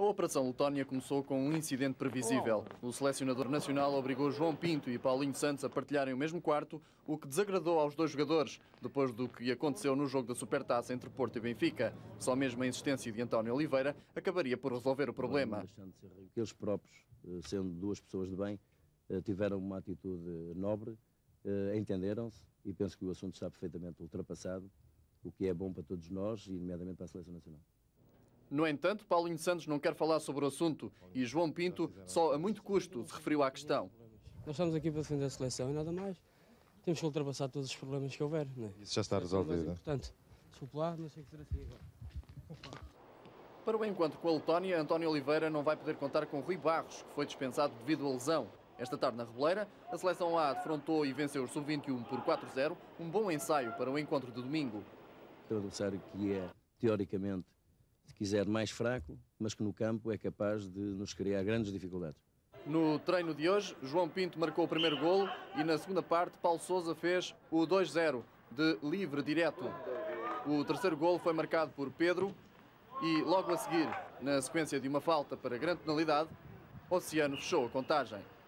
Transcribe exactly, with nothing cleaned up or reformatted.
A Operação Letónia começou com um incidente previsível. O selecionador nacional obrigou João Pinto e Paulinho Santos a partilharem o mesmo quarto, o que desagradou aos dois jogadores, depois do que aconteceu no jogo da Supertaça entre Porto e Benfica. Só mesmo a insistência de António Oliveira acabaria por resolver o problema. Eles próprios, sendo duas pessoas de bem, tiveram uma atitude nobre, entenderam-se e penso que o assunto está perfeitamente ultrapassado, o que é bom para todos nós e, nomeadamente, para a Seleção Nacional. No entanto, Paulinho Santos não quer falar sobre o assunto e João Pinto só a muito custo se referiu à questão. Nós estamos aqui para defender a seleção e nada mais. Temos que ultrapassar todos os problemas que houver. Não é? Isso já está resolvido. Portanto, desculpe lá, mas sei que será assim agora. Para o encontro com a Letónia, António Oliveira não vai poder contar com Rui Barros, que foi dispensado devido à lesão. Esta tarde na Reboleira, a Seleção A defrontou e venceu o sub vinte e um por quatro a zero, um bom ensaio para o encontro de domingo. O adversário que é, teoricamente, se quiser, mais fraco, mas que no campo é capaz de nos criar grandes dificuldades. No treino de hoje, João Pinto marcou o primeiro golo e na segunda parte Paulo Sousa fez o dois a zero de livre direto. O terceiro golo foi marcado por Pedro e logo a seguir, na sequência de uma falta para grande penalidade, Oceano fechou a contagem.